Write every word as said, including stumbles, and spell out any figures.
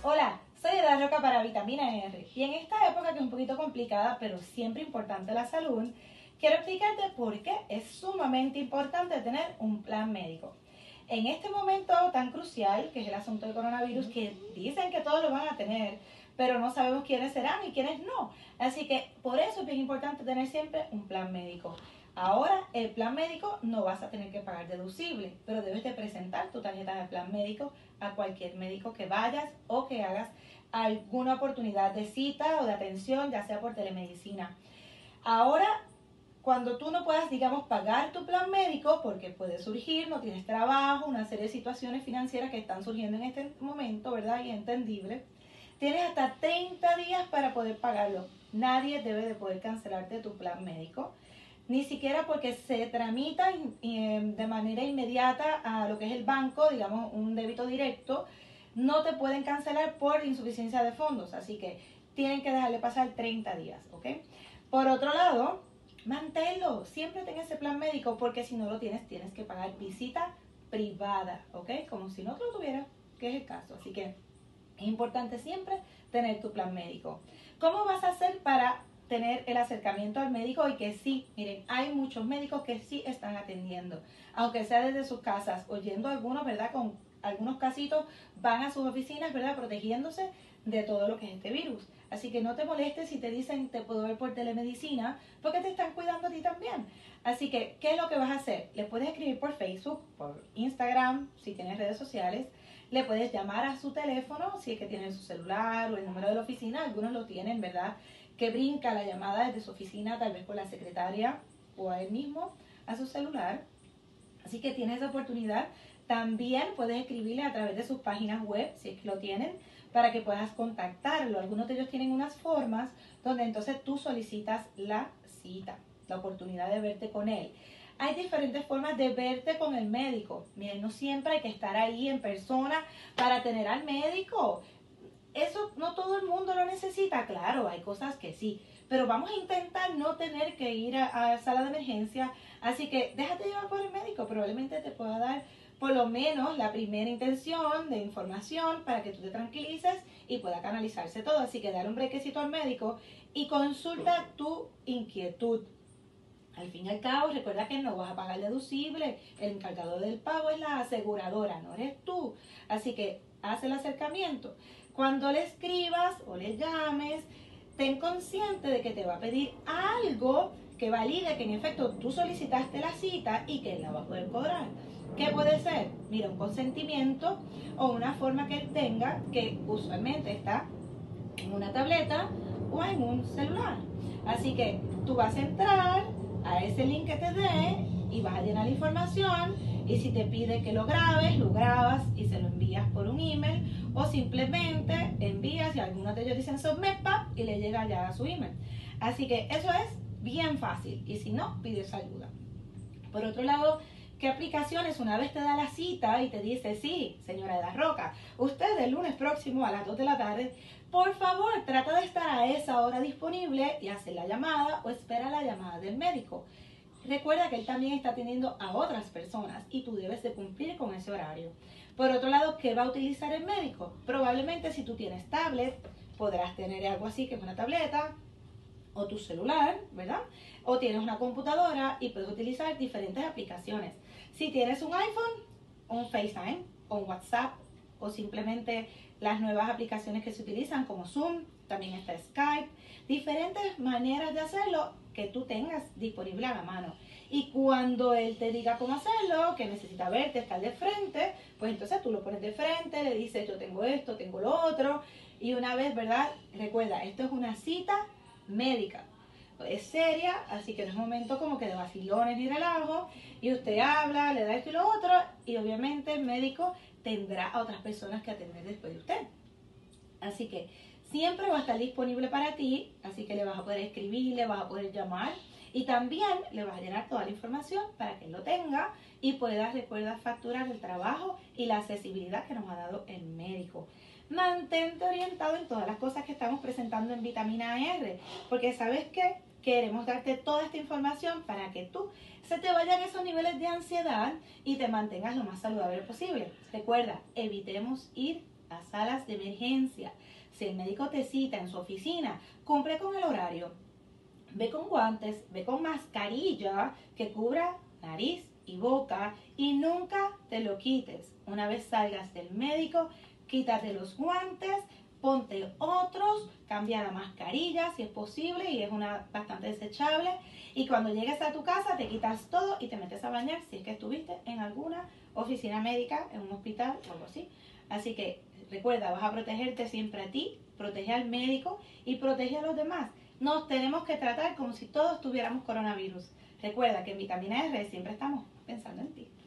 Hola, soy Eda Roca para Vitamina R y en esta época que es un poquito complicada pero siempre importante la salud, quiero explicarte por qué es sumamente importante tener un plan médico. En este momento tan crucial que es el asunto del coronavirus, que dicen que todos lo van a tener, pero no sabemos quiénes serán y quiénes no. Así que por eso es bien importante tener siempre un plan médico. Ahora, el plan médico no vas a tener que pagar deducible, pero debes de presentar tu tarjeta de plan médico a cualquier médico que vayas o que hagas alguna oportunidad de cita o de atención, ya sea por telemedicina. Ahora, cuando tú no puedas, digamos, pagar tu plan médico, porque puede surgir, no tienes trabajo, una serie de situaciones financieras que están surgiendo en este momento, ¿verdad? Y entendible. Tienes hasta treinta días para poder pagarlo. Nadie debe de poder cancelarte tu plan médico, ni siquiera porque se tramita de manera inmediata a lo que es el banco, digamos, un débito directo. No te pueden cancelar por insuficiencia de fondos, así que tienen que dejarle pasar treinta días, ¿ok? Por otro lado, manténlo, siempre ten ese plan médico, porque si no lo tienes, tienes que pagar visita privada, ¿ok? Como si no lo tuvieras, que es el caso. Así que es importante siempre tener tu plan médico. ¿Cómo vas a hacer para tener el acercamiento al médico? Y que sí, miren, hay muchos médicos que sí están atendiendo, aunque sea desde sus casas, oyendo algunos, ¿verdad? Con algunos casitos van a sus oficinas, ¿verdad? Protegiéndose de todo lo que es este virus. Así que no te molestes si te dicen te puedo ver por telemedicina, porque te están cuidando a ti también. Así que, ¿qué es lo que vas a hacer? Le puedes escribir por Facebook, por Instagram, si tienes redes sociales. Le puedes llamar a su teléfono, si es que tienen su celular o el número de la oficina. Algunos lo tienen, ¿verdad? Que brinca la llamada desde su oficina, tal vez con la secretaria o a él mismo, a su celular. Así que tienes esa oportunidad. También puedes escribirle a través de sus páginas web, si es que lo tienen, para que puedas contactarlo. Algunos de ellos tienen unas formas donde entonces tú solicitas la cita, la oportunidad de verte con él. Hay diferentes formas de verte con el médico. Miren, no siempre hay que estar ahí en persona para tener al médico. Eso no todo el mundo lo necesita, claro, hay cosas que sí, pero vamos a intentar no tener que ir a, a sala de emergencia, así que déjate llevar por el médico, probablemente te pueda dar por lo menos la primera intención de información para que tú te tranquilices y pueda canalizarse todo, así que dale un brequecito al médico y consulta tu inquietud. Al fin y al cabo, recuerda que no vas a pagar deducible, el encargado del pago es la aseguradora, no eres tú, así que haz el acercamiento. Cuando le escribas o le llames, ten consciente de que te va a pedir algo que valide que en efecto tú solicitaste la cita y que él la va a poder cobrar. ¿Qué puede ser? Mira, un consentimiento o una forma que él tenga que usualmente está en una tableta o en un celular. Así que tú vas a entrar a ese link que te dé y vas a llenar la información, y si te pide que lo grabes, lo grabas y se lo envías por un email, o simplemente envías y algunos de ellos dicen submit y le llega ya a su email. Así que eso es bien fácil, y si no, pides ayuda. Por otro lado, ¿qué aplicaciones? Una vez te da la cita y te dice, sí, señora Eda Roca, usted el lunes próximo a las dos de la tarde, por favor, trata de estar a esa hora disponible y hacer la llamada o espera la llamada del médico. Recuerda que él también está atendiendo a otras personas y tú debes de cumplir con ese horario. Por otro lado, ¿qué va a utilizar el médico? Probablemente si tú tienes tablet, podrás tener algo así que es una tableta o tu celular, ¿verdad? O tienes una computadora y puedes utilizar diferentes aplicaciones. Si tienes un iPhone, un FaceTime o un WhatsApp, o simplemente las nuevas aplicaciones que se utilizan como Zoom, también está Skype, diferentes maneras de hacerlo que tú tengas disponible a la mano. Y cuando él te diga cómo hacerlo, que necesita verte, estar de frente, pues entonces tú lo pones de frente, le dices yo tengo esto, tengo lo otro, y una vez, ¿verdad? Recuerda, esto es una cita médica. Es seria, así que no es momento como que de vacilones ni relajo, y usted habla, le da esto y lo otro, y obviamente el médico tendrá a otras personas que atender después de usted. Así que siempre va a estar disponible para ti, así que le vas a poder escribir, le vas a poder llamar, y también le vas a llenar toda la información para que él lo tenga y pueda, recuerda, facturar el trabajo y la accesibilidad que nos ha dado el médico. Mantente orientado en todas las cosas que estamos presentando en Vitamina R, porque sabes que queremos darte toda esta información para que tú se te vayan esos niveles de ansiedad y te mantengas lo más saludable posible. Recuerda, evitemos ir a salas de emergencia. Si el médico te cita en su oficina, cumple con el horario. Ve con guantes, ve con mascarilla que cubra nariz y boca y nunca te lo quites. Una vez salgas del médico, quítate los guantes, ponte otros, cambia la mascarilla si es posible y es una bastante desechable. Y cuando llegues a tu casa te quitas todo y te metes a bañar si es que estuviste en alguna oficina médica, en un hospital o algo así. Así que recuerda, vas a protegerte siempre a ti, protege al médico y protege a los demás. Nos tenemos que tratar como si todos tuviéramos coronavirus. Recuerda que en Vitamina R siempre estamos pensando en ti.